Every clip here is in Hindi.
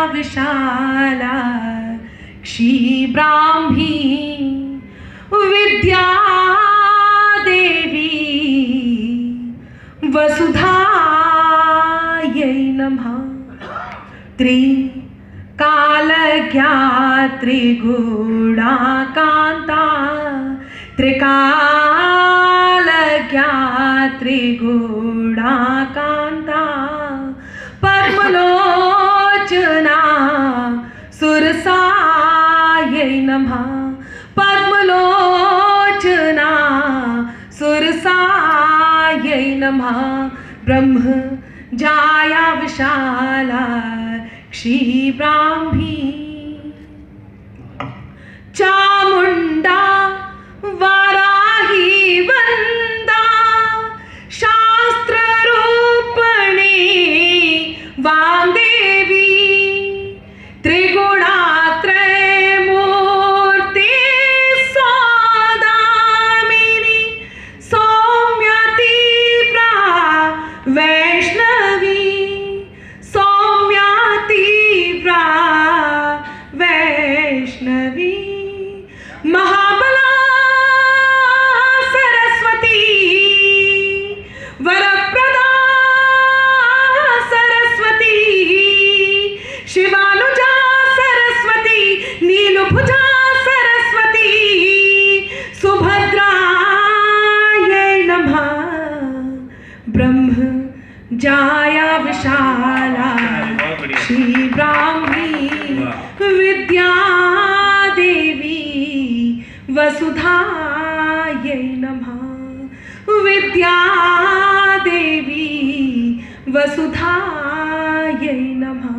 विशाला क्षीब्राह्मी विद्या देवी वसुधायै नमः। त्रिकालज्ञा त्रिगुणाकान्ता त्रिकालज्ञा त्रिगुणाकान्ता पद्मलोचना सुरसायै नमः। पद्मलोचना सुरसायै नमः। ब्रह्म जाया विशाला क्षीब्राह्मी चामुंडा वाराही वंदा शास्त्र रूपणी वाग्देवी त्रिगुणात्रय मूर्ति सौदामिनी सौम्या तीव्रा वैष्णवी सौम्या तीव्रा वैष्णवी महाबला सरस्वती वरप्रदा सरस्वती शिवानुजा सरस्वती नीलभुजा सरस्वती सुभद्रायै नमः। ब्रह्म जाया विशाला क्षीब्राह्मी विद्या देवी वसुधायै नमः। विद्या देवी वसुधायै नमः।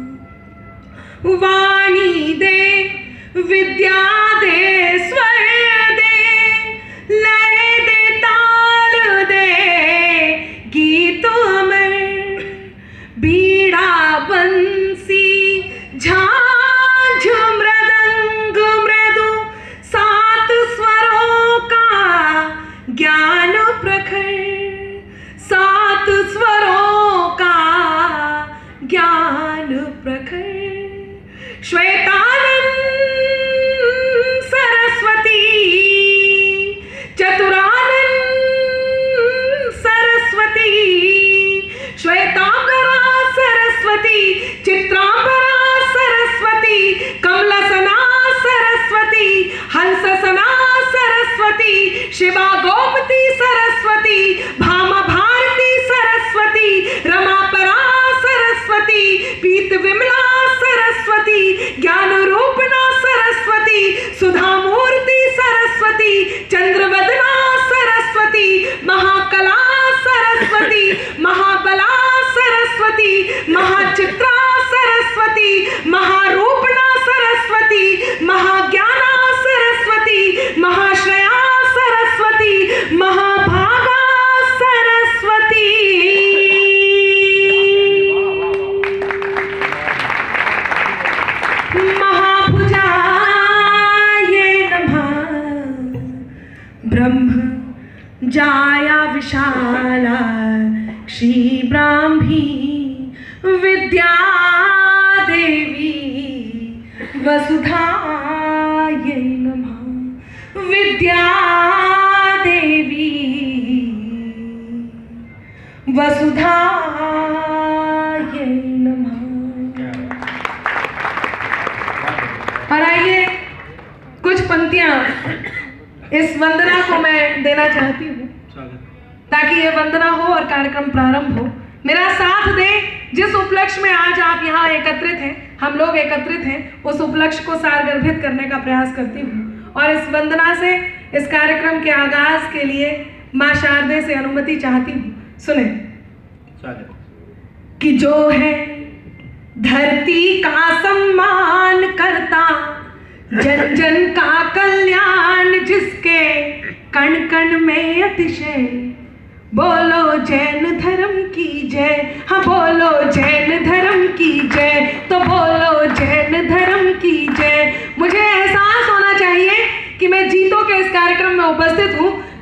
वाणी दे विद्या दे स्वर दे लय दे ताल दे गीत अमर बीड़ा बंसी झांझ मृदंग मृदु सात स्वरों का ज्ञान प्रखर सात स्वरों का ज्ञान प्रखर श्वेतानंद सरस्वती चतुरानंद सरस्वती श्वेतांबरा सरस्वती चित्रांबरा सरस्वती कमलसना सरस्वती हंससना सरस्वती शिवा गोमती सरस्वती भामा भारती सरस्वती रमापरा सरस्वती पीत विमला सरस्वती ज्ञान रूपना सरस्वती सुधा मूर्ति सरस्वती चंद्रवदना सरस्वती महाकला सरस्वती महाबला सरस्वती महाचित्रा सरस्वती महारूपना सरस्वती महाज्ञाना सरस्वती महाश्रया सरस्वती महाभागा सरस्वती महाभुजायै नमः। ब्रह्म जाया विशाला क्षीब्राह्मी विद्या देवी वसुधायै नमः। विद्या देवी वसुधायै नमः। और आइए कुछ पंक्तियां इस वंदना को मैं देना चाहती हूँ ताकि ये वंदना हो और कार्यक्रम प्रारंभ हो। मेरा साथ दे जिस उपलक्ष्य में आज आप यहाँ एकत्रित हैं, हम लोग एकत्रित हैं, उस उपलक्ष्य को सारगर्भित करने का प्रयास करती हूँ। और इस वंदना से इस कार्यक्रम के आगाज के लिए माँ शारदे से अनुमति चाहती हूँ। सुने कि जो है धरती का सम्मान करता, जन जन का कल्याण जिसके कण कण में अतिशय, बोलो जैन धर्म की जय। हाँ बोलो जैन धर्म की जय, तो बोलो जैन धर्म की जय। मुझे एहसास होना चाहिए कि मैं जीतों के इस कार्यक्रम में उपस्थित हूँ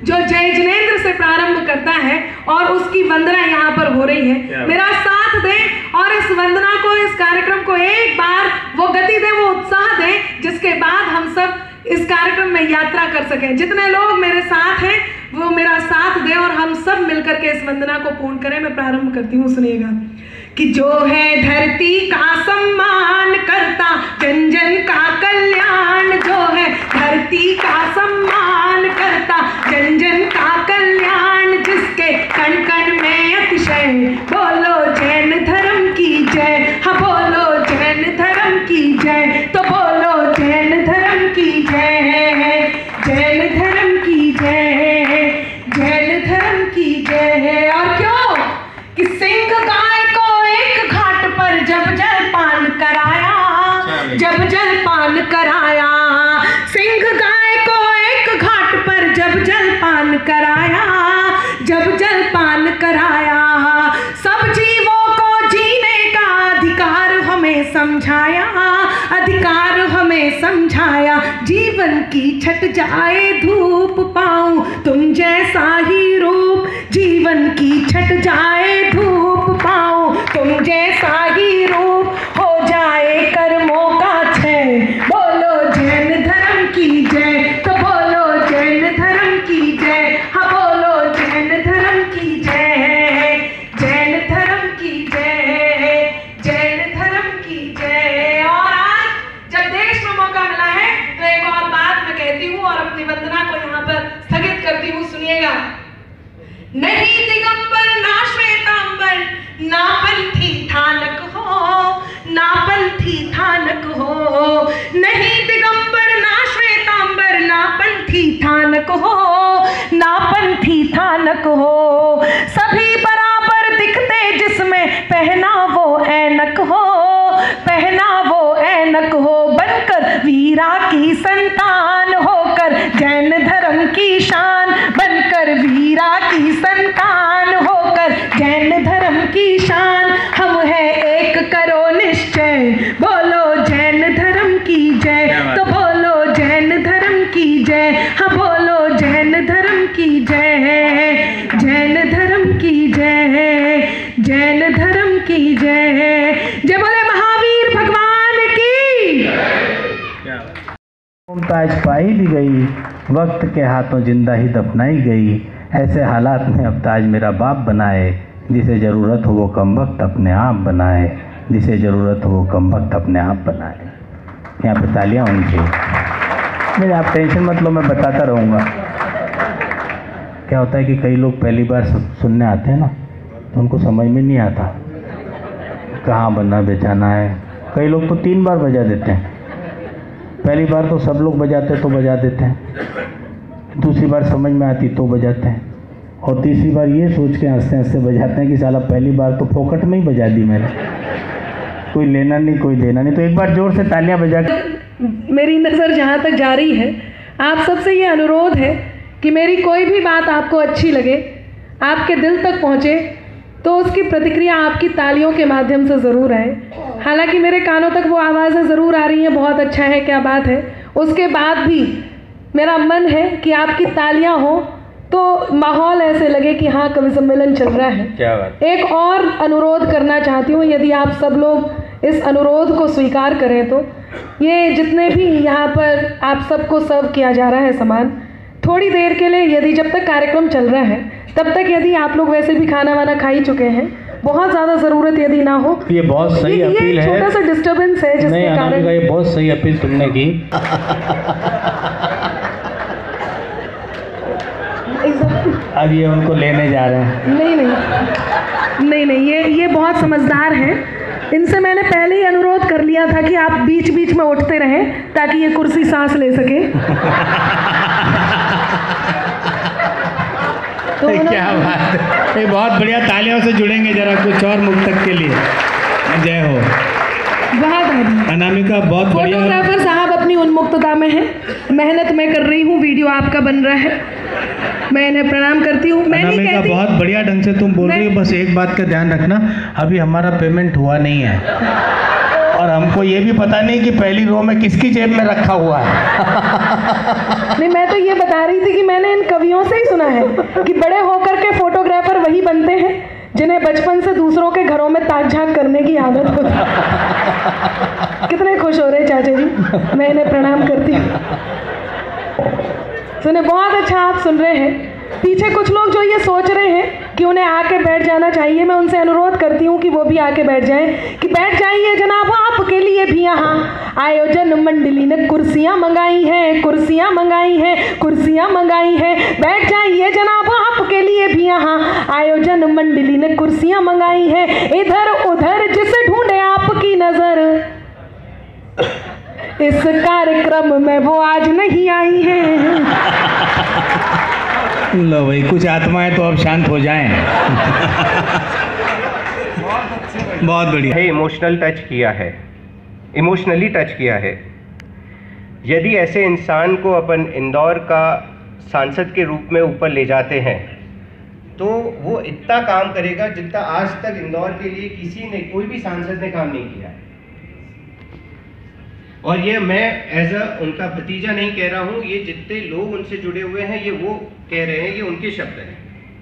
जो जय जिनेंद्र से प्रारंभ करता है और उसकी वंदना यहाँ पर हो रही है। मेरा साथ दें और इस वंदना को, इस कार्यक्रम को एक बार वो गति दें, वो उत्साह दें, जिसके बाद हम सब इस कार्यक्रम में यात्रा कर सकें। जितने लोग मेरे साथ हैं वो मेरा साथ दें और हम सब मिलकर के इस वंदना को पूर्ण करें। मैं प्रारंभ करती हूँ, सुनिएगा। कि जो है धरती का सम्मान करता, जन जन का कल्याण, जो है धरती का सम्मान करता, जन जन का कल्याण, जिसके कण कण में अतिशय, बोलो जैन धर्म की जय, हाँ बोलो जैन धर्म की जय, तो बोलो जैन धर्म की जय, जैन धर्म की जय, जैन धर्म की जय। और क्यों कि सिंह गाय को एक घाट पर जब जलपान कराया, जब जलपान कराया, सिंह गाय को एक घाट पर जब जलपान कराया, जब जलपान कराया, सब जीवों को जीने का अधिकार हमें समझाया, अधिकार हमें समझाया, जीवन की छट जाए धूप पाऊं तुम जैसा ही रूप, जीवन की छट जाए धूप पाऊं तुम जैसा ही रूप, हो जाए कर्मों का क्षय, बोलो जैन धर्म की जय, तो बोलो जैन धर्म की जय, हाँ बोलो जैन धर्म की जय, जैन धर्म की जय, जैन धर्म की जय। और आज जब देश में मौका मिला है तो एक और बात मैं कहती हूँ और अपनी वंदना को यहाँ पर स्थगित करती हूँ, सुनिएगा। नहीं दिगंबर ना श्वेतांबर, ना पंथी थानक हो, ना पंथी थानक हो, नहीं दिगंबर ना श्वेतांबर, ना पंथी थानक हो, ना पंथी थानक हो, सभी बराबर दिखते जिसमें पहना वो ऐनक हो, पहना वो ऐनक हो, बनकर वीरा की संतान होकर जैन धर्म की शान, बनकर वीरा की संतान होकर जैन धर्म की शान, हम है एक करो निश्चय, बोलो जैन धर्म की जय, तो बोलो जैन धर्म की जय, हाँ बोलो जैन धर्म की जय, जैन धर्म की जय, जैन धर्म की जय। जय बोले महावीर भगवान की। मुमताज पाई भी गई, वक्त के हाथों जिंदा ही दफनाई गई, ऐसे हालात में अवताज मेरा बाप बनाए, जिसे ज़रूरत हो वो कम वक्त अपने आप बनाए, जिसे ज़रूरत हो वो कम वक्त अपने आप बनाए। यहाँ पे तालियाँ होनी चाहिए। नहीं आप टेंशन मत लो, मैं बताता रहूँगा। क्या होता है कि कई लोग पहली बार सुनने आते हैं ना, तो उनको समझ में नहीं आता कहाँ बनना बेचाना है। कई लोग तो 3 बार बजा देते हैं। पहली बार तो सब लोग बजाते तो बजा देते हैं, दूसरी बार समझ में आती तो बजाते हैं, और तीसरी बार ये सोच के हंसते हंसते बजाते हैं कि साला पहली बार तो फोकट में ही बजा दी मैंने, कोई लेना नहीं कोई देना नहीं। तो एक बार जोर से तालियां बजा के। मेरी नज़र जहाँ तक जा रही है, आप सबसे ये अनुरोध है कि मेरी कोई भी बात आपको अच्छी लगे, आपके दिल तक पहुँचे, तो उसकी प्रतिक्रिया आपकी तालियों के माध्यम से ज़रूर आए। हालांकि मेरे कानों तक वो आवाज़ें ज़रूर आ रही हैं, बहुत अच्छा है, क्या बात है, उसके बाद भी मेरा मन है कि आपकी तालियां हो तो माहौल ऐसे लगे कि हाँ कवि सम्मेलन चल रहा है। क्या बात। एक और अनुरोध करना चाहती हूँ, यदि आप सब लोग इस अनुरोध को स्वीकार करें तो ये जितने भी यहाँ पर आप सबको सर्व किया जा रहा है सामान, थोड़ी देर के लिए, यदि जब तक कार्यक्रम चल रहा है तब तक यदि आप लोग वैसे भी खाना वाना खा ही चुके हैं, बहुत ज़्यादा ज़रूरत यदि ना हो, ये बहुत सही अपील है, छोटा सा डिस्टर्बेंस है जिसके कारण। ये बहुत सही अपील तुमने की। अब ये उनको लेने जा रहे हैं। नहीं, ये बहुत समझदार हैं। इनसे मैंने पहले ही अनुरोध कर लिया था कि आप बीच बीच में उठते रहें ताकि ये कुर्सी सांस ले सके। तो क्या बात है, बहुत बढ़िया। तालियों से जुड़ेंगे जरा कुछ और मुक्तक के लिए। जय हो। बहुत अनामिका बहुत बढ़िया। फोटोग्राफर साहब अपनी उन्मुक्तता में है, मेहनत मैं कर रही हूँ, वीडियो आपका बन रहा है, मैं इन्हें प्रणाम करती हूँ। अनामिका बहुत बढ़िया ढंग से तुम बोल रही हो, बस एक बात का ध्यान रखना, अभी हमारा पेमेंट हुआ नहीं है। और हमको ये भी पता नहीं कि पहली रो में किसकी जेब में रखा हुआ है। नहीं, मैं तो ये बता रही थी कि मैंने इन कवियों से ही सुना है कि बड़े होकर के फोटोग्राफर वही बनते हैं जिन्हें बचपन से दूसरों के घरों में ताक झांक करने की आदत होती है। कितने खुश हो रहे चाचा जी, मैं इन्हें प्रणाम करती हूँ। सुने, बहुत अच्छा आप सुन रहे हैं। पीछे कुछ लोग जो ये सोच रहे हैं कि उन्हें आके बैठ जाना चाहिए, मैं उनसे अनुरोध करती हूँ कि वो भी आके बैठ जाएं। कि बैठ जाइए जनाब, आपके लिए भी यहाँ आयोजन मंडली ने कुर्सियाँ मंगाई हैं, कुर्सियाँ मंगाई हैं, कुर्सियाँ मंगाई हैं। बैठ जाइए जनाब, आपके लिए भी यहाँ आयोजन मंडली ने कुर्सियाँ मंगाई हैं। इधर उधर जिसे ढूंढे आपकी नजर, इस कार्यक्रम में वो आज नहीं आई हैं। लो भाई, कुछ आत्माएं तो अब शांत हो जाएं। बहुत बढ़िया है। इमोशनल टच किया है, इमोशनली टच किया है। यदि ऐसे इंसान को अपन इंदौर का सांसद के रूप में ऊपर ले जाते हैं तो वो इतना काम करेगा जितना आज तक इंदौर के लिए किसी ने, कोई भी सांसद ने काम नहीं किया। और ये मैं एज अ उनका भतीजा नहीं कह रहा हूं, ये जितने लोग उनसे जुड़े हुए हैं ये वो कह रहे हैं, ये उनके शब्द हैं।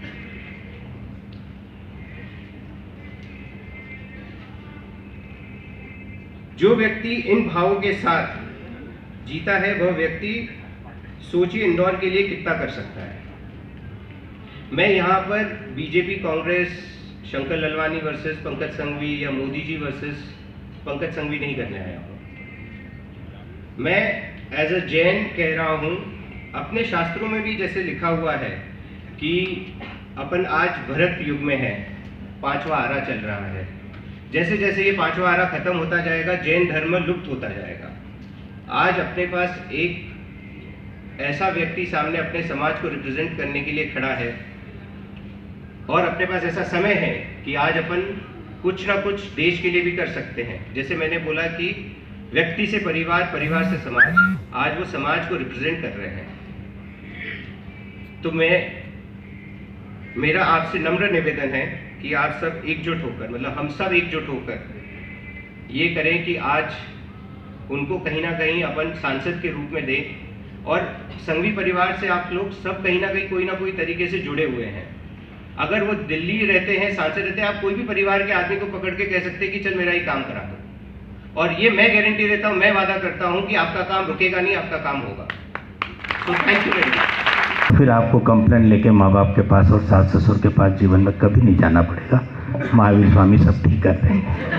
जो व्यक्ति इन भावों के साथ जीता है वह व्यक्ति सोचिए इंदौर के लिए कितना कर सकता है। मैं यहाँ पर BJP Congress, Shankar Lalwani versus Pankaj Sanghvi या मोदी जी वर्सेस पंकज संघवी नहीं करने आया हूँ। मैं एज अ जैन कह रहा हूँ, अपने शास्त्रों में भी जैसे लिखा हुआ है कि अपन आज भरत युग में है, 5वां आरा चल रहा है। जैसे जैसे ये 5वां आरा खत्म होता जाएगा, जैन धर्म लुप्त होता जाएगा। आज अपने पास एक ऐसा व्यक्ति सामने अपने समाज को रिप्रेजेंट करने के लिए खड़ा है और अपने पास ऐसा समय है कि आज अपन कुछ ना कुछ देश के लिए भी कर सकते हैं। जैसे मैंने बोला कि व्यक्ति से परिवार, परिवार से समाज, आज वो समाज को रिप्रेजेंट कर रहे हैं। तो मेरा आपसे नम्र निवेदन है कि आप सब एकजुट होकर, मतलब हम सब एकजुट होकर ये करें कि आज उनको कहीं ना कहीं अपन सांसद के रूप में दें। और संघवी परिवार से आप लोग सब कहीं ना कहीं कोई ना कोई तरीके से जुड़े हुए हैं। अगर वो दिल्ली रहते हैं, सांसद रहते हैं, आप कोई भी परिवार के आदमी को पकड़ के कह सकते हैं कि चल मेरा ही काम करा दो, और ये मैं गारंटी देता हूँ, मैं वादा करता हूँ कि आपका काम रुकेगा नहीं, आपका काम होगा। तो थैंक यू वेरी मच। फिर आपको कंप्लेंट लेके माँ बाप के पास और सास ससुर के पास जीवन में कभी नहीं जाना पड़ेगा। महावीर स्वामी सब ठीक कर रहे हैं।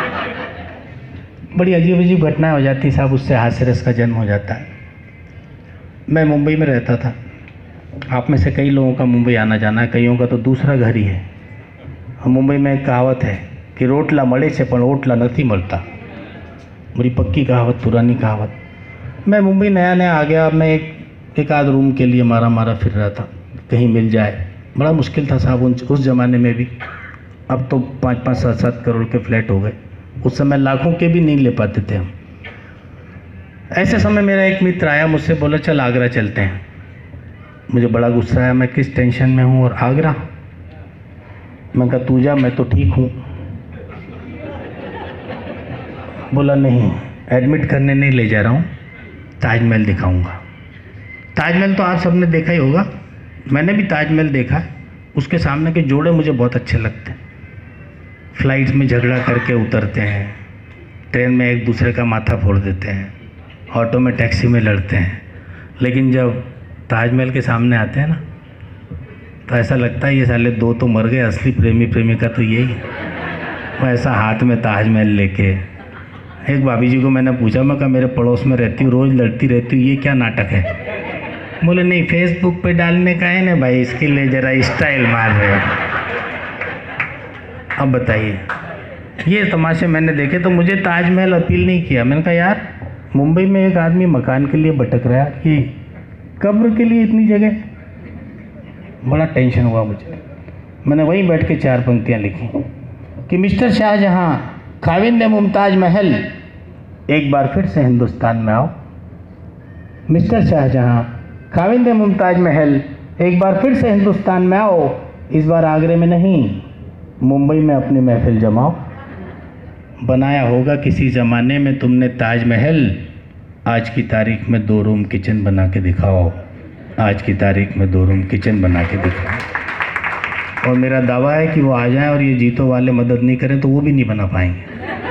बड़ी अजीब अजीब घटनाएं हो जाती साहब, उससे हास्य रस का जन्म हो जाता है। मैं मुंबई में रहता था, आप में से कई लोगों का मुंबई आना जाना है, कईयों का तो दूसरा घर ही है। मुंबई में एक कहावत है कि रोटला मळे से पण ओटला नहीं मलता। बड़ी पक्की कहावत, पुरानी कहावत। मैं मुंबई नया नया आ गया, मैं एक आध रूम के लिए मारा फिर रहा था, कहीं मिल जाए। बड़ा मुश्किल था साहब उस ज़माने में भी। अब तो 5-5, 7-7 करोड़ के फ्लैट हो गए, उस समय लाखों के भी नहीं ले पाते थे हम। ऐसे समय मेरा एक मित्र आया, मुझसे बोला चल आगरा चलते हैं। मुझे बड़ा गुस्सा आया, मैं किस टेंशन में हूँ और आगरा। मैं कहा तू जा, मैं तो ठीक हूँ। बोला नहीं, एडमिट करने नहीं ले जा रहा हूँ, ताजमहल दिखाऊंगा। ताजमहल तो आप सबने देखा ही होगा, मैंने भी ताजमहल देखा। उसके सामने के जोड़े मुझे बहुत अच्छे लगते हैं। फ्लाइट्स में झगड़ा करके उतरते हैं, ट्रेन में एक दूसरे का माथा फोड़ देते हैं, ऑटो में टैक्सी में लड़ते हैं, लेकिन जब ताजमहल के सामने आते हैं ना तो ऐसा लगता है ये साले दो तो मर गए, असली प्रेमी प्रेमिका तो यही है। वो ऐसा हाथ में ताजमहल लेके। एक भाभी जी को मैंने पूछा, मैं कहा मेरे पड़ोस में रहती हूँ, रोज़ लड़ती रहती हूँ, ये क्या नाटक है? बोले नहीं, फेसबुक पे डालने का है ना भाई, इसके लिए ज़रा स्टाइल मार रहे हो। अब बताइए, ये तमाशे मैंने देखे तो मुझे ताजमहल अपील नहीं किया। मैंने कहा यार, मुंबई में एक आदमी मकान के लिए भटक रहा है, कि कब्र के लिए इतनी जगह। बड़ा टेंशन हुआ मुझे। मैंने वहीं बैठ के 4 पंक्तियाँ लिखी कि मिस्टर शाहजहाँ, खाविंद मुमताज महल, एक बार फिर से हिंदुस्तान में आओ। मिस्टर शाहजहाँ, खाविंद मुमताज महल, एक बार फिर से हिंदुस्तान में आओ। इस बार आगरे में नहीं, मुंबई में अपनी महफिल जमाओ। बनाया होगा किसी ज़माने में तुमने ताजमहल, आज की तारीख में 2 रूम किचन बना के दिखाओ, आज की तारीख में 2 रूम किचन बना के दिखाओ। और मेरा दावा है कि वो आ जाएं और ये जीतो वाले मदद नहीं करें तो वो भी नहीं बना पाएंगे।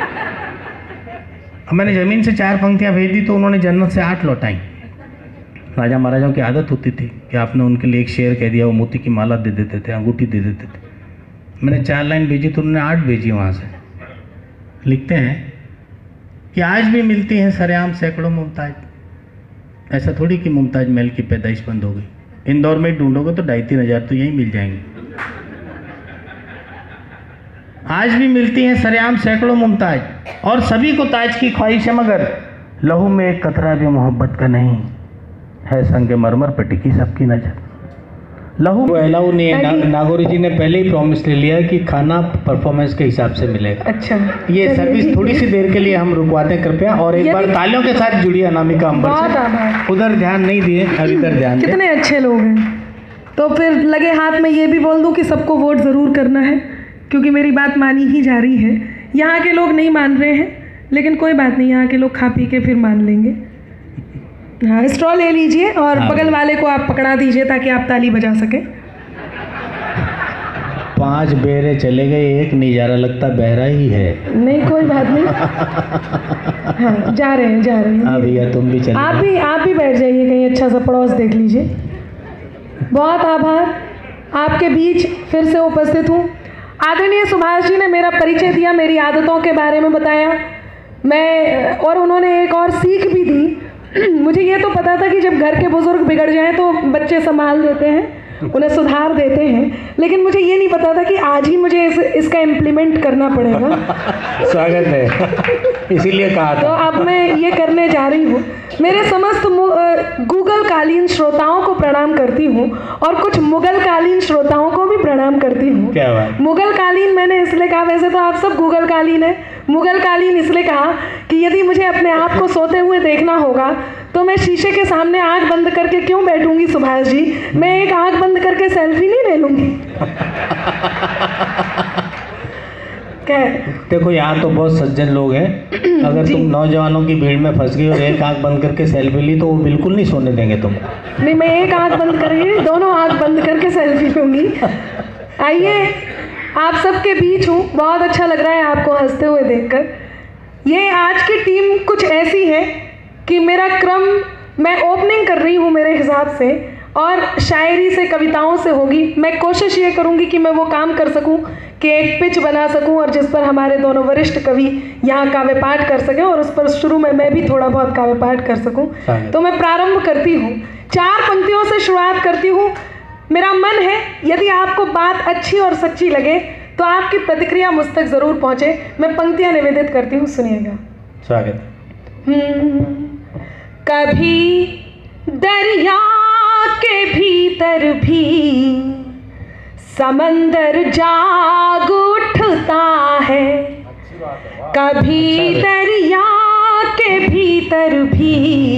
अब मैंने ज़मीन से 4 पंक्तियाँ भेज दी तो उन्होंने जन्नत से 8 लौटाई। राजा महाराजाओं की आदत होती थी कि आपने उनके लिए एक शेर कह दिया, वो मोती की माला दे देते थे, अंगूठी दे देते थे। मैंने 4 लाइन भेजी तो उन्होंने 8 भेजी। वहाँ से लिखते हैं कि आज भी मिलती हैं सरेआम सैकड़ों मुमताज। ऐसा थोड़ी कि मुमताज महल की पैदाइश बंद हो गई। इंदौर में ढूंढोगे तो 2,500-3 हज़ार तो यहीं मिल जाएंगे। आज भी मिलती हैं सरेआम सैकड़ों मुमताज, और सभी को ताज की ख्वाहिश है, मगर लहू में एक कतरा भी मोहब्बत का नहीं है, संगे मरमर पर टिकी सबकी नजर। लहू अलाउ नहीं है। नागौरी जी ने पहले ही प्रॉमिस ले लिया कि खाना परफॉर्मेंस के हिसाब से मिलेगा। अच्छा, ये सर्विस थोड़ी सी देर के लिए हम रुकवाते हैं कृपया। और एक बार तालियों के साथ जुड़िए अनामिका अंबर से। उधर ध्यान नहीं दिए, अब इधर ध्यान। कितने अच्छे लोग हैं। तो फिर लगे हाथ में ये भी बोल दूं कि सबको वोट ज़रूर करना है, क्योंकि मेरी बात मानी ही जा रही है। यहाँ के लोग नहीं मान रहे हैं, लेकिन कोई बात नहीं, यहाँ के लोग खा पी के फिर मान लेंगे। हाँ, स्ट्रॉ ले लीजिए और बगल वाले को आप पकड़ा दीजिए ताकि आप ताली बजा सकें। 5 बेरे चले गए, एक नज़ारा लगता बहरा ही है। नहीं, कोई बात नहीं। हाँ, जा रहे हैं। हाँ भैया, तुम भी चलो। आप भी बैठ जाइए, कहीं अच्छा सा पड़ोस देख लीजिए। बहुत आभार, आपके बीच फिर से उपस्थित हूँ। आदरणीय सुभाष जी ने मेरा परिचय दिया, मेरी आदतों के बारे में बताया, और उन्होंने एक और सीख भी दी। मुझे ये तो पता था कि जब घर के बुजुर्ग बिगड़ जाएं तो बच्चे संभाल देते हैं, उन्हें सुधार देते हैं, लेकिन मुझे ये नहीं पता था कि आज ही मुझे इसका इम्प्लीमेंट करना पड़ेगा। स्वागत है, इसीलिए कहा था। तो अब मैं ये करने जा रही हूँ। मेरे समस्त गूगल कालीन श्रोताओं को प्रणाम करती हूँ, और कुछ मुगल कालीन श्रोताओं को भी प्रणाम करती हूँ। क्या बात। मुगल कालीन मैंने इसलिए कहा, वैसे तो आप सब गूगल कालीन है, मुगल कालीन इसलिए कहा कि यदि मुझे अपने आप को सोते हुए देखना होगा तो मैं शीशे के सामने आंख बंद करके क्यों बैठूंगी सुभाष जी? मैं एक आंख बंद करके सेल्फी नहीं ले लूंगी। देखो, यहाँ तो बहुत सज्जन लोग हैं। अगर तुम नौजवानों की भीड़ में फंस गई और एक आंख बंद करके सेल्फी ली तो वो बिल्कुल नहीं सोने देंगे तुमको। नहीं, मैं एक आंख बंद करके, दोनों आंख बंद करके सेल्फी लूंगी। आइए, आप सबके बीच हूँ, बहुत अच्छा लग रहा है आपको हंसते हुए देखकर। ये आज की टीम कुछ ऐसी है कि मेरा क्रम, मैं ओपनिंग कर रही हूँ मेरे हिसाब से, और शायरी से, कविताओं से होगी। मैं कोशिश ये करूँगी कि मैं वो काम कर सकूँ कि एक पिच बना सकूँ, और जिस पर हमारे दोनों वरिष्ठ कवि यहाँ काव्य पाठ कर सकें, और उस पर शुरू में मैं भी थोड़ा बहुत काव्य पाठ कर सकूँ। तो मैं प्रारंभ करती हूँ, 4 पंक्तियों से शुरुआत करती हूँ। मेरा मन है यदि आपको बात अच्छी और सच्ची लगे तो आपकी प्रतिक्रिया मुझ तक ज़रूर पहुँचे। मैं पंक्तियाँ निवेदित करती हूँ, सुनिएगा। स्वागत। कभी दरिया के भीतर भी समंदर जाग उठता है, कभी दरिया के भीतर भी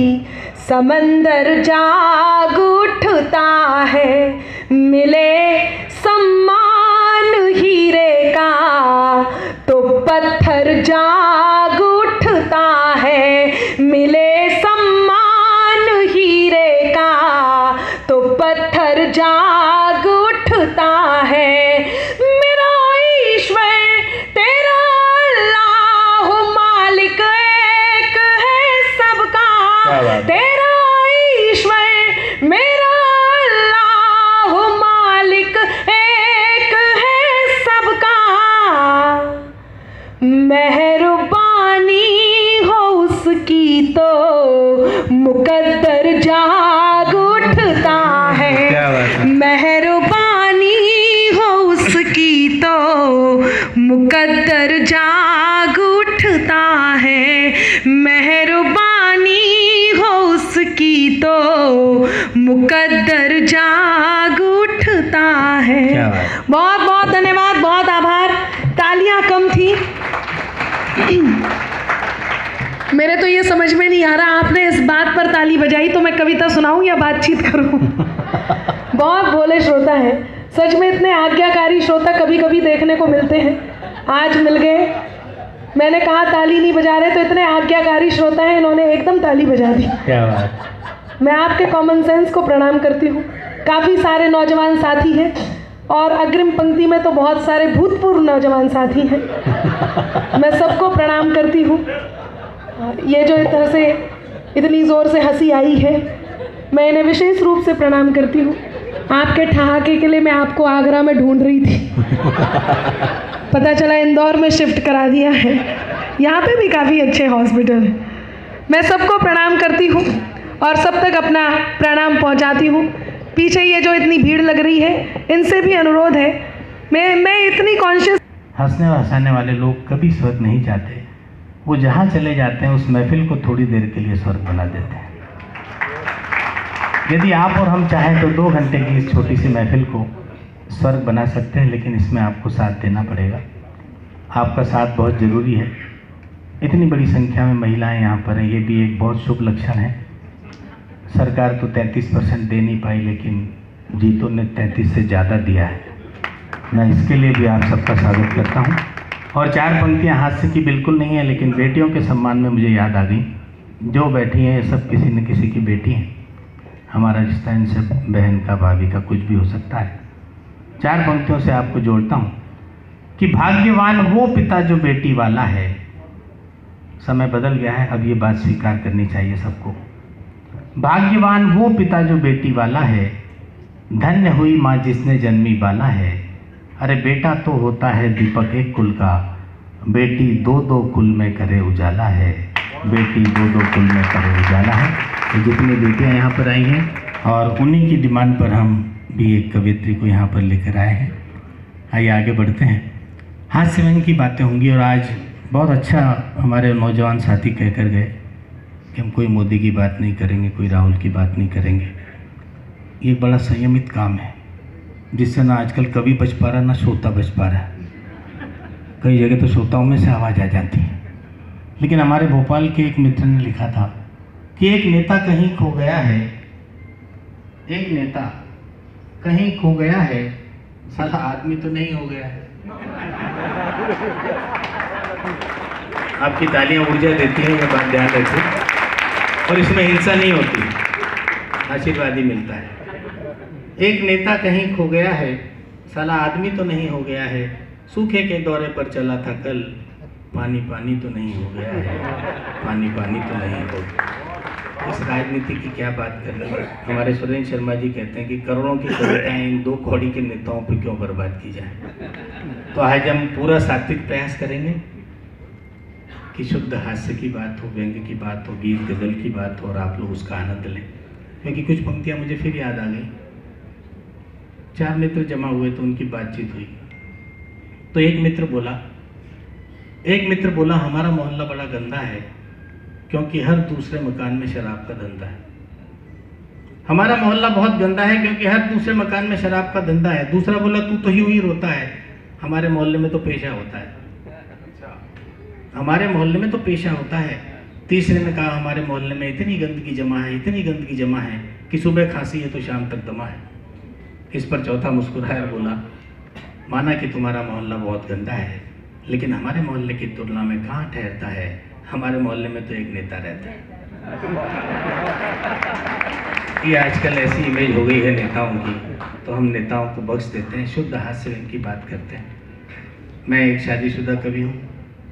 समंदर जाग उठता है। मिले सम्मान हीरे का तो पत्थर जाग उठता है, मिले सम्मान हीरे का तो पत्थर जाग उठता है। मेरा ईश्वर तेरा अल्लाह मालिक एक है सबका, तेरा ईश्वर मेरा अल्लाह मालिक एक है सबका। मेहरबानी हो उसकी तो मुकद्दर जाग उठता है, मेहरबानी हो उसकी तो मुकद्दर जाग उठता है, मेहरबानी हो उसकी तो मुकद्दर जाग उठता है। बहुत बहुत धन्यवाद, बहुत आभार। तालियां कम थी, मेरे तो ये समझ में नहीं आ रहा आपने इस बात पर ताली बजाई तो मैं कविता सुनाऊं या बातचीत करूं। बहुत भोले श्रोता हैं, सच में इतने आज्ञाकारी श्रोता कभी कभी देखने को मिलते हैं, आज मिल गए। मैंने कहा ताली नहीं बजा रहे, तो इतने आज्ञाकारी श्रोता हैं, इन्होंने एकदम ताली बजा दी। क्या बात। मैं आपके कॉमन सेंस को प्रणाम करती हूँ। काफ़ी सारे नौजवान साथी हैं और अग्रिम पंक्ति में तो बहुत सारे भूतपूर्व नौजवान साथी हैं। मैं सबको प्रणाम करती हूँ। ये जो इस तरह से इतनी ज़ोर से हंसी आई है, मैं इन्हें विशेष रूप से प्रणाम करती हूँ। आपके ठहाके के लिए मैं आपको आगरा में ढूंढ रही थी, पता चला इंदौर में शिफ्ट करा दिया है। यहाँ पे भी काफ़ी अच्छे हॉस्पिटल हैं। मैं सबको प्रणाम करती हूँ और सब तक अपना प्रणाम पहुँचाती हूँ। पीछे ये जो इतनी भीड़ लग रही है, इनसे भी अनुरोध है, मैं इतनी कॉन्शियस। हंसने और हंसाने वाले लोग कभी स्वर्ग नहीं जाते, वो जहाँ चले जाते हैं उस महफिल को थोड़ी देर के लिए स्वर्ग बना देते हैं। यदि आप और हम चाहें तो 2 घंटे की इस छोटी सी महफिल को स्वर्ग बना सकते हैं, लेकिन इसमें आपको साथ देना पड़ेगा। आपका साथ बहुत ज़रूरी है। इतनी बड़ी संख्या में महिलाएं यहाँ पर हैं, ये भी एक बहुत शुभ लक्षण है। सरकार तो 33% दे नहीं पाई, लेकिन जीतू ने 33 से ज़्यादा दिया है। मैं इसके लिए भी आप सबका स्वागत करता हूँ। और 4 पंक्तियाँ हास्य की बिल्कुल नहीं है, लेकिन बेटियों के सम्मान में मुझे याद आ गई। जो बैठी हैं ये सब किसी न किसी की बेटी हैं। हमारा रिश्ता इनसे बहन का, भाभी का, कुछ भी हो सकता है। 4 पंक्तियों से आपको जोड़ता हूँ कि भाग्यवान वो पिता जो बेटी वाला है। समय बदल गया है, अब ये बात स्वीकार करनी चाहिए सबको। भाग्यवान वो पिता जो बेटी वाला है, धन्य हुई माँ जिसने जन्मी बाला है। अरे बेटा तो होता है दीपक एक कुल का, बेटी 2-2 कुल में करे उजाला है। बेटी 2-2 कुल में करे उजाला है। तो जितनी बेटियाँ यहाँ पर आई हैं और उन्हीं की डिमांड पर हम भी एक कवियत्री को यहाँ पर लेकर आए हैं। आइए आगे बढ़ते हैं। हास्य व्यंग की बातें होंगी और आज बहुत अच्छा हमारे नौजवान साथी कहकर गए कि हम कोई मोदी की बात नहीं करेंगे, कोई राहुल की बात नहीं करेंगे। ये बड़ा संयमित काम है, जिससे ना आजकल कवि बच पा रहा, ना श्रोता बच पा रहा। कई जगह तो श्रोताओं में से आवाज़ आ जाती है। लेकिन हमारे भोपाल के एक मित्र ने लिखा था कि एक नेता कहीं खो गया है, एक नेता कहीं खो गया है, साला आदमी तो नहीं हो गया है। आपकी तालियां ऊर्जा देती हैं, ये बात ध्यान रखिए। और इसमें हिंसा नहीं होती, आशीर्वाद ही मिलता है। एक नेता कहीं खो गया है, साला आदमी तो नहीं हो गया है। सूखे के दौरे पर चला था कल, पानी पानी तो नहीं हो गया है, पानी पानी तो नहीं हो गया। इस राजनीति की क्या बात कर रहे हैं। हमारे सुरेंद्र शर्मा जी कहते हैं कि करोड़ों की कविताएं इन 2 कौड़ी के नेताओं पर क्यों बर्बाद की जाए। तो आज हम पूरा सात्विक प्रयास करेंगे कि शुद्ध हास्य की बात हो, व्यंग्य की बात हो, गीत गजल की बात हो और आप लोग उसका आनंद लें। क्योंकि कुछ पंक्तियां मुझे फिर याद आ गई। 4 मित्र जमा हुए तो उनकी बातचीत हुई। तो एक मित्र बोला हमारा मोहल्ला बड़ा गंदा है, क्योंकि हर दूसरे मकान में शराब का धंधा है। हमारा मोहल्ला बहुत गंदा है क्योंकि हर दूसरे मकान में शराब का धंधा है। दूसरा बोला तू तो यूं ही रोता है, हमारे मोहल्ले में तो पेशा होता है। हमारे मोहल्ले में तो पेशा होता है। तीसरे ने कहा हमारे मोहल्ले में इतनी गंदगी जमा है, इतनी गंदगी जमा है कि सुबह खांसी है तो शाम तक दमा है। इस पर चौथा मुस्कुराया और बोला माना कि तुम्हारा मोहल्ला बहुत गंदा है, लेकिन हमारे मोहल्ले की तुलना में कहाँ ठहरता है। हमारे मोहल्ले में तो एक नेता रहता है। ये आजकल ऐसी इमेज हो गई है नेताओं की, तो हम नेताओं को बख्श देते हैं, शुद्ध हास्य की बात करते हैं। मैं एक शादीशुदा कवि हूँ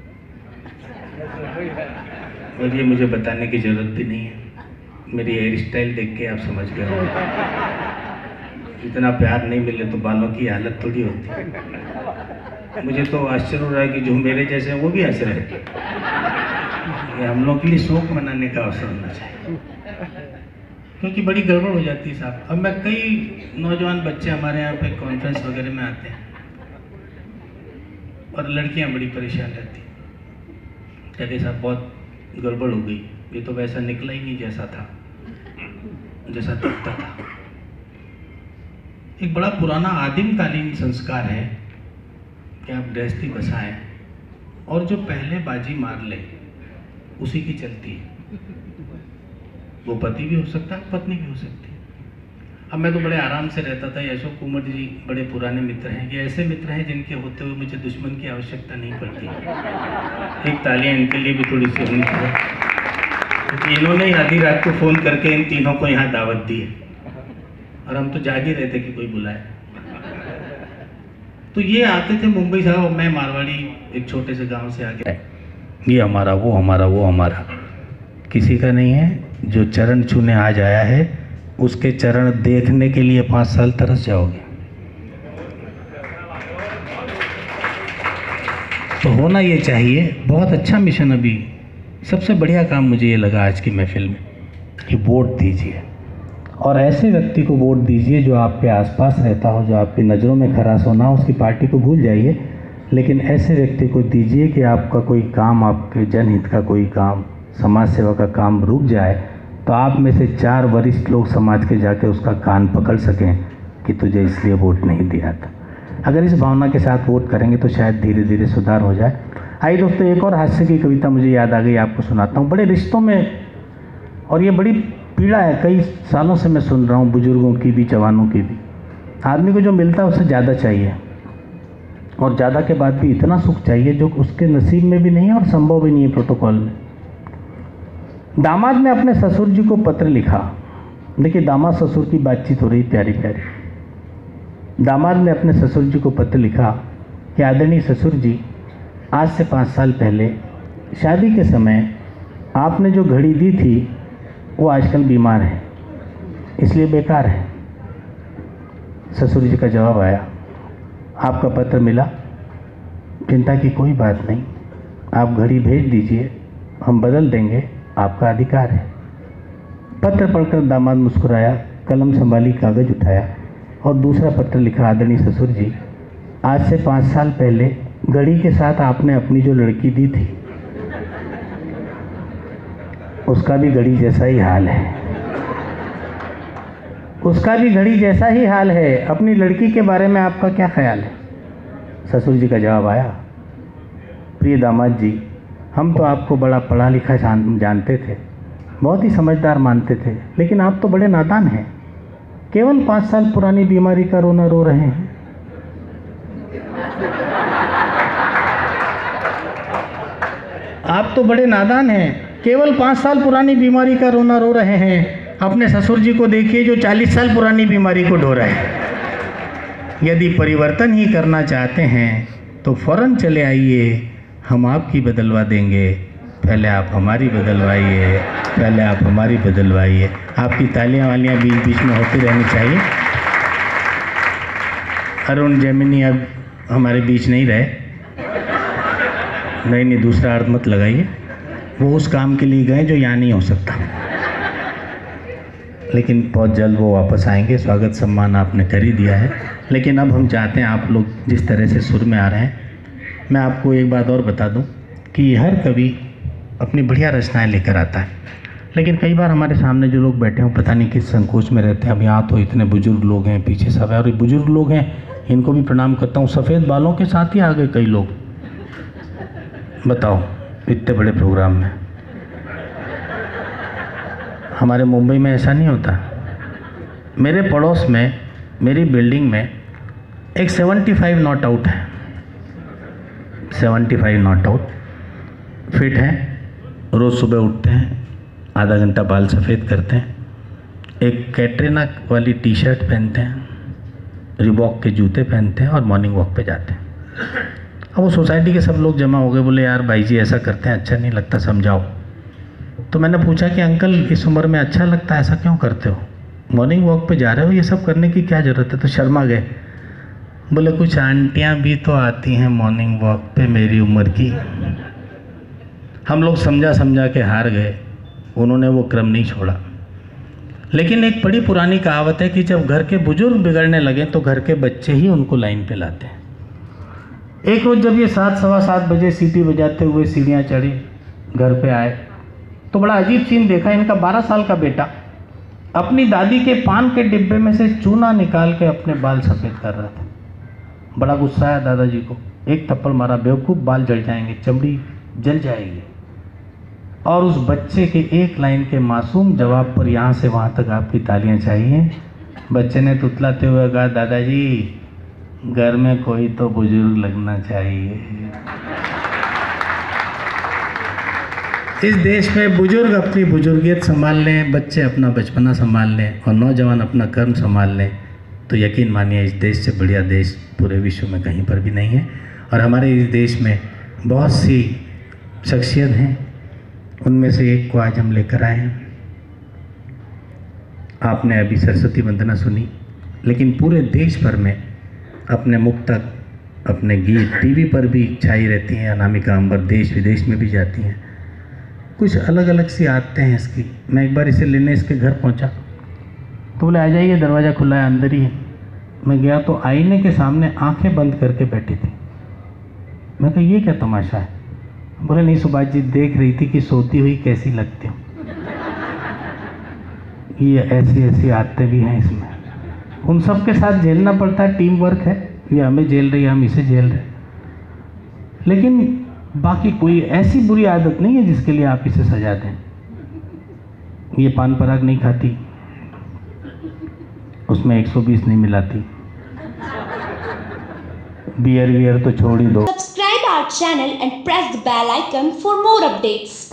और ये मुझे बताने की जरूरत भी नहीं है। मेरी हेयर स्टाइल देख के आप समझ गए होंगे। इतना प्यार नहीं मिले तो बालों की हालत थोड़ी होती। मुझे तो आश्चर्य हो रहा है कि जो मेरे जैसे हैं वो भी हंस रहे हैं। ये हम लोग के लिए शोक मनाने का अवसर होना चाहिए, क्योंकि बड़ी गड़बड़ हो जाती है साहब। अब मैं कई नौजवान बच्चे हमारे यहाँ पे कॉन्फ्रेंस वगैरह में आते हैं और लड़कियाँ बड़ी परेशान रहती, कहते साहब बहुत गड़बड़ हो गई, ये तो वैसा निकला ही नहीं जैसा था, जैसा दिखता था। एक बड़ा पुराना आदिमकालीन संस्कार है कि आप गृहस्थी बसाएं और जो पहले बाजी मार ले उसी की चलती है। वो पति भी हो सकता है, पत्नी भी हो सकती है। अब मैं तो बड़े आराम से रहता था। अशोक कुमार जी बड़े पुराने मित्र हैं, ये ऐसे मित्र हैं जिनके होते हुए मुझे दुश्मन की आवश्यकता नहीं पड़ती। एक तालियां इनके लिए भी थोड़ी सी होनी चाहिए, क्योंकि इन्होंने आधी रात को फ़ोन करके इन तीनों को यहाँ दावत दी है और हम तो जाग ही रहे थे कि कोई बुलाए। तो ये आते थे मुंबई से, और मैं मारवाड़ी एक छोटे से गांव से आके, ये हमारा वो हमारा वो हमारा किसी का नहीं है। जो चरण छूने आज आया है उसके चरण देखने के लिए 5 साल तरस जाओगे। तो होना ये चाहिए। बहुत अच्छा मिशन। अभी सबसे बढ़िया काम मुझे ये लगा आज की महफिल में कि वोट दीजिए, और ऐसे व्यक्ति को वोट दीजिए जो आपके आसपास रहता हो, जो आपकी नज़रों में खरास होना हो। उसकी पार्टी को भूल जाइए, लेकिन ऐसे व्यक्ति को दीजिए कि आपका कोई काम, आपके जनहित का कोई काम, समाज सेवा का काम रुक जाए तो आप में से 4 वरिष्ठ लोग समाज के जाके उसका कान पकड़ सकें कि तुझे इसलिए वोट नहीं दिया था। अगर इस भावना के साथ वोट करेंगे तो शायद धीरे धीरे सुधार हो जाए। आइए दोस्तों, एक और हास्य की कविता मुझे याद आ गई, आपको सुनाता हूँ। बड़े रिश्तों में, और ये बड़ी पीड़ा है, कई सालों से मैं सुन रहा हूँ, बुजुर्गों की भी, जवानों की भी। आदमी को जो मिलता है उससे ज़्यादा चाहिए, और ज़्यादा के बाद भी इतना सुख चाहिए जो उसके नसीब में भी नहीं है और संभव भी नहीं है प्रोटोकॉल में। दामाद ने अपने ससुर जी को पत्र लिखा। देखिए, दामाद ससुर की बातचीत हो रही प्यारी प्यारी। दामाद ने अपने ससुर जी को पत्र लिखा कि आदरणीय ससुर जी, आज से 5 साल पहले शादी के समय आपने जो घड़ी दी थी वो आजकल बीमार है, इसलिए बेकार है। ससुर जी का जवाब आया, आपका पत्र मिला, चिंता की कोई बात नहीं, आप घड़ी भेज दीजिए, हम बदल देंगे, आपका अधिकार है। पत्र पढ़कर दामाद मुस्कुराया, कलम संभाली, कागज उठाया और दूसरा पत्र लिखा। आदरणीय ससुर जी, आज से 5 साल पहले घड़ी के साथ आपने अपनी जो लड़की दी थी उसका भी घड़ी जैसा ही हाल है। उसका भी घड़ी जैसा ही हाल है। अपनी लड़की के बारे में आपका क्या ख्याल है? ससुर जी का जवाब आया, प्रिय दामाद जी, हम तो आपको बड़ा पढ़ा लिखा जानते थे, बहुत ही समझदार मानते थे, लेकिन आप तो बड़े नादान हैं। केवल 5 साल पुरानी बीमारी का रोना रो रहे हैं। आप तो बड़े नादान हैं, केवल 5 साल पुरानी बीमारी का रोना रो रहे हैं। अपने ससुर जी को देखिए जो 40 साल पुरानी बीमारी को ढो रहे हैं। यदि परिवर्तन ही करना चाहते हैं तो फौरन चले आइए, हम आपकी बदलवा देंगे। पहले आप हमारी बदलवाइए, पहले आप हमारी बदलवाइए। आपकी तालियां वालियां बीच बीच में होती रहनी चाहिए। अरुण जेमिनी अब हमारे बीच नहीं रहे। नहीं, दूसरा अर्थ मत लगाइए, वो उस काम के लिए गए जो यहाँ नहीं हो सकता, लेकिन बहुत जल्द वो वापस आएंगे। स्वागत सम्मान आपने कर ही दिया है, लेकिन अब हम चाहते हैं आप लोग जिस तरह से सुर में आ रहे हैं। मैं आपको एक बात और बता दूं कि हर कवि अपनी बढ़िया रचनाएं लेकर आता है, लेकिन कई बार हमारे सामने जो लोग बैठे हों पता नहीं किस संकोच में रहते हैं। अब यहाँ तो इतने बुजुर्ग लोग हैं, पीछे सब है, और ये बुजुर्ग लोग हैं, इनको भी प्रणाम करता हूँ। सफ़ेद बालों के साथ ही आ गए कई लोग, बताओ, इतने बड़े प्रोग्राम में। हमारे मुंबई में ऐसा नहीं होता। मेरे पड़ोस में, मेरी बिल्डिंग में एक 75 नॉट आउट है, 75 नॉट आउट, फिट हैं, रोज़ सुबह उठते हैं, आधा घंटा बाल सफ़ेद करते हैं, एक कैटरीना वाली टी शर्ट पहनते हैं, रिबॉक के जूते पहनते हैं और मॉर्निंग वॉक पे जाते हैं। अब वो सोसाइटी के सब लोग जमा हो गए, बोले यार भाई जी ऐसा करते हैं, अच्छा नहीं लगता, समझाओ। तो मैंने पूछा कि अंकल इस उम्र में अच्छा लगता है, ऐसा क्यों करते हो, मॉर्निंग वॉक पे जा रहे हो, ये सब करने की क्या ज़रूरत है? तो शर्मा गए, बोले कुछ आंटियां भी तो आती हैं मॉर्निंग वॉक पे मेरी उम्र की। हम लोग समझा समझा के हार गए, उन्होंने वो क्रम नहीं छोड़ा। लेकिन एक बड़ी पुरानी कहावत है कि जब घर के बुजुर्ग बिगड़ने लगे तो घर के बच्चे ही उनको लाइन पे लाते हैं। एक रोज़ जब ये 7, सवा 7 बजे सीटी बजाते हुए सीढ़ियाँ चढ़ी, घर पे आए तो बड़ा अजीब सीन देखा। इनका 12 साल का बेटा अपनी दादी के पान के डिब्बे में से चूना निकाल के अपने बाल सफ़ेद कर रहा था। बड़ा गुस्सा आया दादाजी को, एक थप्पड़ मारा, बेवकूफ़, बाल जल जाएंगे, चमड़ी जल जाएगी। और उस बच्चे के एक लाइन के मासूम जवाब पर यहाँ से वहाँ तक आपकी तालियां चाहिए। बच्चे ने तुतलाते हुए कहा, दादाजी घर में कोई तो बुजुर्ग लगना चाहिए। इस देश में बुजुर्ग अपनी बुजुर्गियत संभाल लें, बच्चे अपना बचपना संभाल लें और नौजवान अपना कर्म संभाल लें तो यकीन मानिए इस देश से बढ़िया देश पूरे विश्व में कहीं पर भी नहीं है। और हमारे इस देश में बहुत सी शख्सियत हैं, उनमें से एक को आज हम लेकर आए हैं। आपने अभी सरस्वती वंदना सुनी, लेकिन पूरे देश भर में अपने मुक्तक, अपने गीत टीवी पर भी छाई रहती हैं। अनामिका अम्बर देश विदेश में भी जाती हैं। कुछ अलग अलग सी आदतें हैं इसकी। मैं एक बार इसे लेने इसके घर पहुंचा तो बोले, आ जाइए, दरवाज़ा खुला है, अंदर ही है। मैं गया तो आईने के सामने आंखें बंद करके बैठी थी। मैं कहा, ये क्या तमाशा है? बोले, नहीं सुभाष जी, देख रही थी कि सोती हुई कैसी लगती हूँ। ये ऐसी ऐसी आदतें भी हैं इसमें। उन सब के साथ झेलना पड़ता है, टीम वर्क है। ये हमें झेल रही है, हम इसे झेल रहे। लेकिन बाकी कोई ऐसी बुरी आदत नहीं है जिसके लिए आप इसे सजा दें। ये पान पराग नहीं खाती, उसमें 120 नहीं मिलाती, बियर वियर तो छोड़ ही दो। Subscribe our channel and press the bell icon for more updates.